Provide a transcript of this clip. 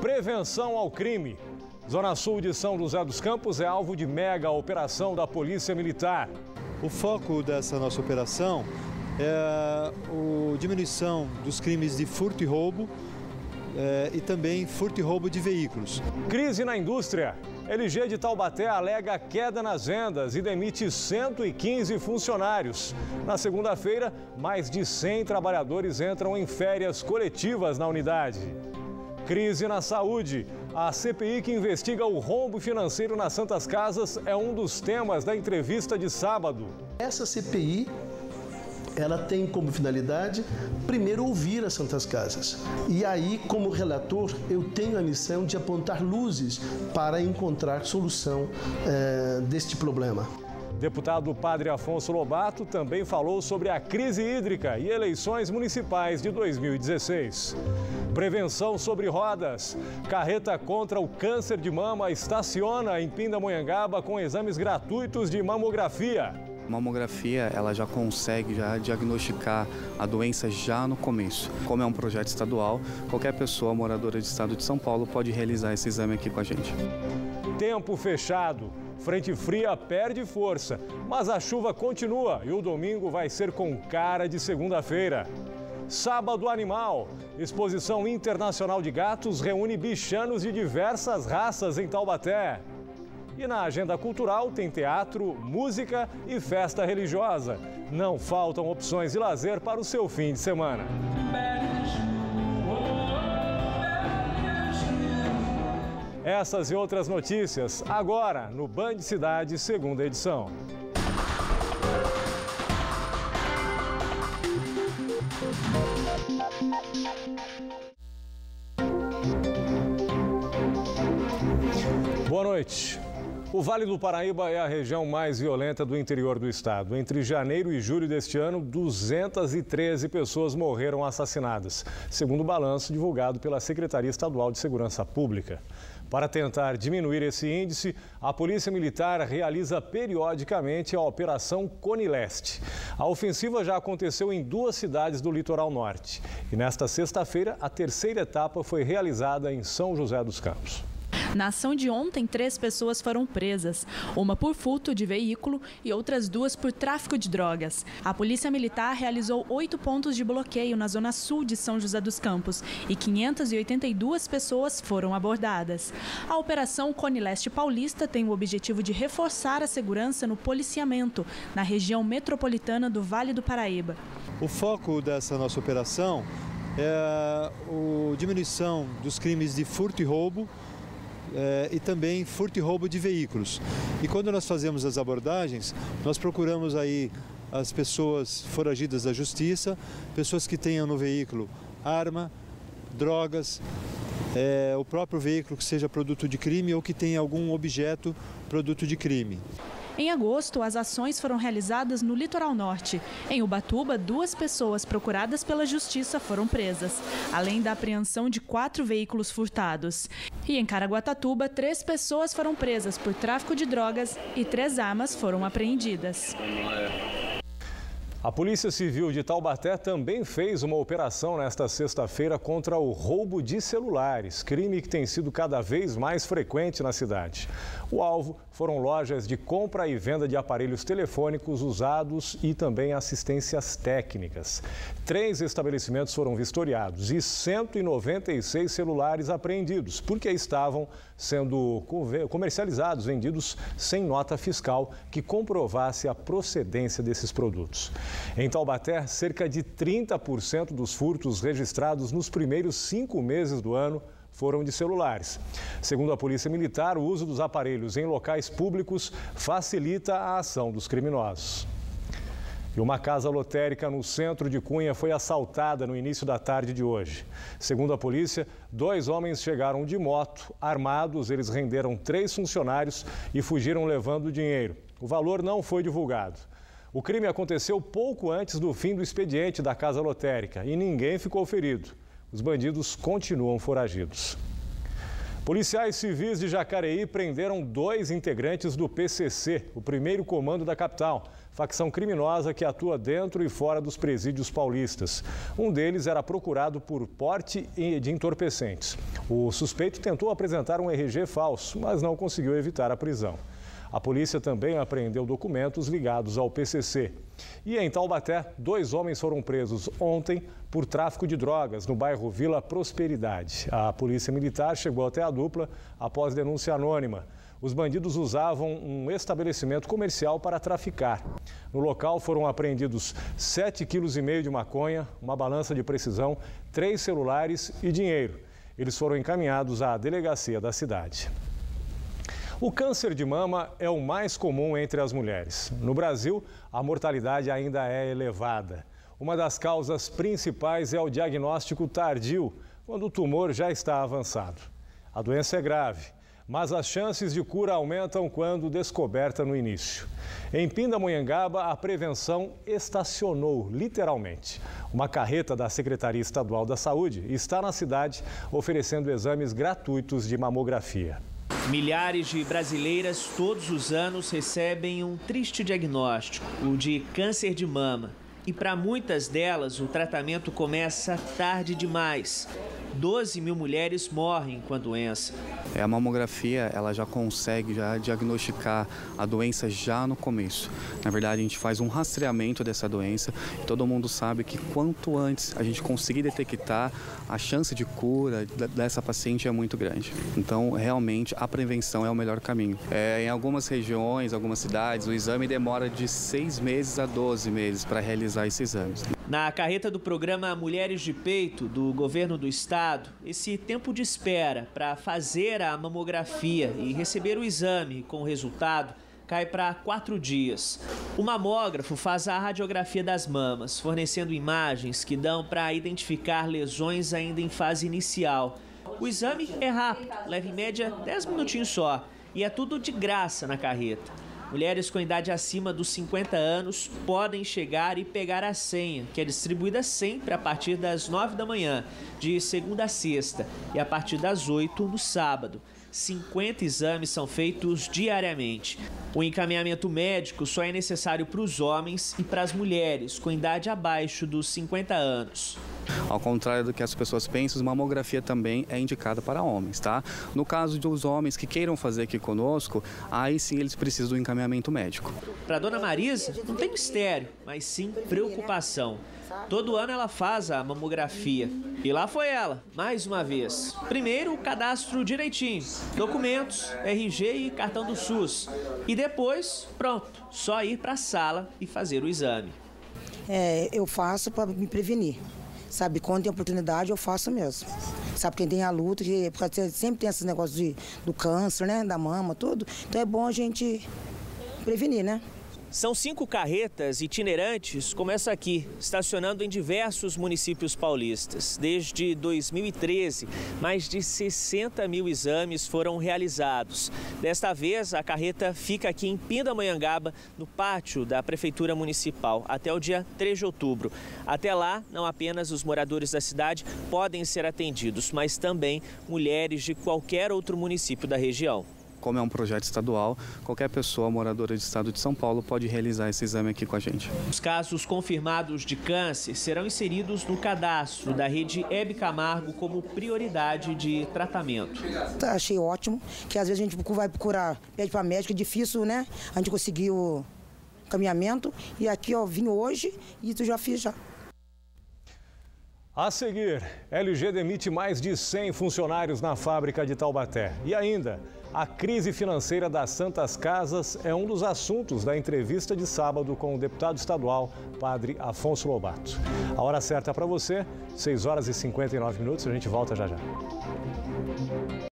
Prevenção ao crime. Zona Sul de São José dos Campos é alvo de mega operação da Polícia Militar. O foco dessa nossa operação é a diminuição dos crimes de furto e roubo e também furto e roubo de veículos. Crise na indústria. LG de Taubaté alega queda nas vendas e demite 115 funcionários. Na segunda-feira, mais de 100 trabalhadores entram em férias coletivas na unidade. Crise na saúde. A CPI que investiga o rombo financeiro nas Santas Casas é um dos temas da entrevista de sábado. Essa CPI, ela tem como finalidade, primeiro, ouvir as Santas Casas. E aí, como relator, eu tenho a missão de apontar luzes para encontrar solução deste problema. Deputado Padre Afonso Lobato também falou sobre a crise hídrica e eleições municipais de 2016. Prevenção sobre rodas. Carreta contra o câncer de mama estaciona em Pindamonhangaba com exames gratuitos de mamografia. A mamografia, ela já consegue diagnosticar a doença já no começo. Como é um projeto estadual, qualquer pessoa moradora do estado de São Paulo pode realizar esse exame aqui com a gente. Tempo fechado. Frente fria perde força, mas a chuva continua e o domingo vai ser com cara de segunda-feira. Sábado Animal. Exposição internacional de gatos reúne bichanos de diversas raças em Taubaté. E na agenda cultural tem teatro, música e festa religiosa. Não faltam opções de lazer para o seu fim de semana. Essas e outras notícias agora no Band Cidade, segunda edição. Boa noite. O Vale do Paraíba é a região mais violenta do interior do estado. Entre janeiro e julho deste ano, 213 pessoas morreram assassinadas, segundo o balanço divulgado pela Secretaria Estadual de Segurança Pública. Para tentar diminuir esse índice, a Polícia Militar realiza periodicamente a Operação Cone Leste. A ofensiva já aconteceu em 2 cidades do litoral norte. E nesta sexta-feira, a terceira etapa foi realizada em São José dos Campos. Na ação de ontem, 3 pessoas foram presas, uma por furto de veículo e outras 2 por tráfico de drogas. A Polícia Militar realizou 8 pontos de bloqueio na zona sul de São José dos Campos e 582 pessoas foram abordadas. A Operação Cone Leste Paulista tem o objetivo de reforçar a segurança no policiamento na região metropolitana do Vale do Paraíba. O foco dessa nossa operação é a diminuição dos crimes de furto e roubo e também furto e roubo de veículos. E quando nós fazemos as abordagens, nós procuramos aí as pessoas foragidas da justiça, pessoas que tenham no veículo arma, drogas, o próprio veículo que seja produto de crime ou que tenha algum objeto produto de crime. Em agosto, as ações foram realizadas no litoral norte. Em Ubatuba, 2 pessoas procuradas pela justiça foram presas, além da apreensão de 4 veículos furtados. E em Caraguatatuba, 3 pessoas foram presas por tráfico de drogas e 3 armas foram apreendidas. A Polícia Civil de Taubaté também fez uma operação nesta sexta-feira contra o roubo de celulares, crime que tem sido cada vez mais frequente na cidade. O alvo foram lojas de compra e venda de aparelhos telefônicos usados e também assistências técnicas. 3 estabelecimentos foram vistoriados e 196 celulares apreendidos, porque estavam sendo comercializados, vendidos sem nota fiscal que comprovasse a procedência desses produtos. Em Taubaté, cerca de 30% dos furtos registrados nos primeiros 5 meses do ano foram de celulares. Segundo a Polícia Militar, o uso dos aparelhos em locais públicos facilita a ação dos criminosos. E uma casa lotérica no centro de Cunha foi assaltada no início da tarde de hoje. Segundo a polícia, 2 homens chegaram de moto, armados, eles renderam 3 funcionários e fugiram levando o dinheiro. O valor não foi divulgado. O crime aconteceu pouco antes do fim do expediente da casa lotérica e ninguém ficou ferido. Os bandidos continuam foragidos. Policiais civis de Jacareí prenderam 2 integrantes do PCC, o primeiro comando da capital, facção criminosa que atua dentro e fora dos presídios paulistas. Um deles era procurado por porte de entorpecentes. O suspeito tentou apresentar um RG falso, mas não conseguiu evitar a prisão. A polícia também apreendeu documentos ligados ao PCC. E em Taubaté, 2 homens foram presos ontem por tráfico de drogas no bairro Vila Prosperidade. A polícia militar chegou até a dupla após denúncia anônima. Os bandidos usavam um estabelecimento comercial para traficar. No local foram apreendidos 7,5 kg de maconha, uma balança de precisão, 3 celulares e dinheiro. Eles foram encaminhados à delegacia da cidade. O câncer de mama é o mais comum entre as mulheres. No Brasil, a mortalidade ainda é elevada. Uma das causas principais é o diagnóstico tardio, quando o tumor já está avançado. A doença é grave, mas as chances de cura aumentam quando descoberta no início. Em Pindamonhangaba, a prevenção estacionou, literalmente. Uma carreta da Secretaria Estadual da Saúde está na cidade oferecendo exames gratuitos de mamografia. Milhares de brasileiras todos os anos recebem um triste diagnóstico, o de câncer de mama. E para muitas delas, o tratamento começa tarde demais. 12 mil mulheres morrem com a doença. A mamografia, ela já consegue diagnosticar a doença já no começo. Na verdade, a gente faz um rastreamento dessa doença e todo mundo sabe que quanto antes a gente conseguir detectar, a chance de cura dessa paciente é muito grande. Então, realmente, a prevenção é o melhor caminho. Em algumas regiões, algumas cidades, o exame demora de 6 meses a 12 meses para realizar esses exames. Na carreta do programa Mulheres de Peito, do governo do estado, esse tempo de espera para fazer a mamografia e receber o exame com o resultado cai para 4 dias. O mamógrafo faz a radiografia das mamas, fornecendo imagens que dão para identificar lesões ainda em fase inicial. O exame é rápido, leva em média 10 minutinhos só e é tudo de graça na carreta. Mulheres com idade acima dos 50 anos podem chegar e pegar a senha, que é distribuída sempre a partir das 9 da manhã, de segunda a sexta, e a partir das 8 no sábado. 50 exames são feitos diariamente. O encaminhamento médico só é necessário para os homens e para as mulheres com idade abaixo dos 50 anos. Ao contrário do que as pessoas pensam, a mamografia também é indicada para homens, tá? No caso dos homens que queiram fazer aqui conosco, aí sim eles precisam do encaminhamento médico. Para a dona Marisa, não tem mistério, mas sim preocupação. Todo ano ela faz a mamografia. E lá foi ela, mais uma vez. Primeiro, o cadastro direitinho, documentos, RG e cartão do SUS. E depois, pronto, só ir para a sala e fazer o exame. Eu faço para me prevenir. Sabe, quando tem oportunidade, eu faço mesmo. Sabe, quem tem a luta, porque sempre tem esses negócios do câncer, né, da mama, tudo. Então é bom a gente prevenir, né? São 5 carretas itinerantes como essa aqui, estacionando em diversos municípios paulistas. Desde 2013, mais de 60 mil exames foram realizados. Desta vez, a carreta fica aqui em Pindamonhangaba, no pátio da Prefeitura Municipal, até o dia 3 de outubro. Até lá, não apenas os moradores da cidade podem ser atendidos, mas também mulheres de qualquer outro município da região. Como é um projeto estadual, qualquer pessoa moradora do estado de São Paulo pode realizar esse exame aqui com a gente. Os casos confirmados de câncer serão inseridos no cadastro da rede Hebe Camargo como prioridade de tratamento. Achei ótimo, que às vezes a gente vai procurar, pede para médico, é difícil, né? A gente conseguir o encaminhamento e aqui, ó, vim hoje e tu já fiz já. A seguir, LG demite mais de 100 funcionários na fábrica de Taubaté. E ainda, a crise financeira das Santas Casas é um dos assuntos da entrevista de sábado com o deputado estadual, Padre Afonso Lobato. A hora certa para você, 6 horas e 59 minutos, a gente volta já já.